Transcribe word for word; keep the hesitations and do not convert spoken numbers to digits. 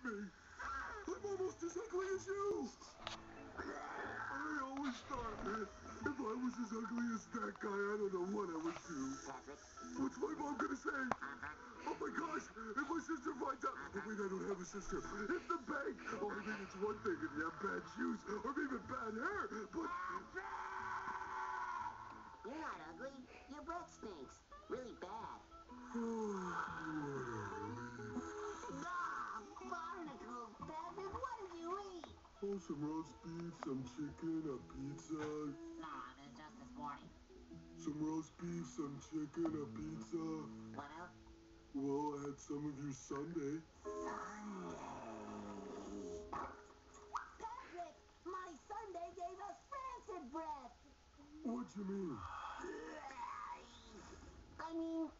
me. I'm almost as ugly as you. I always thought if I was as ugly as that guy, I don't know what I would do. Patrick? What's my mom gonna say? Oh my gosh, if my sister finds out. Oh wait, I don't have a sister. If the bank. Oh, I mean, it's one thing if you have bad shoes or even bad hair, but. You're not ugly. Your breath stinks. Really bad. Ah, barnacles, Patrick, what did you eat? Oh, some roast beef, some chicken, a pizza. Nah, it was just this morning. Some roast beef, some chicken, a pizza. What else? Well, I had some of your Sunday. Patrick, my Sunday gave us rancid breath. What you mean? I mean,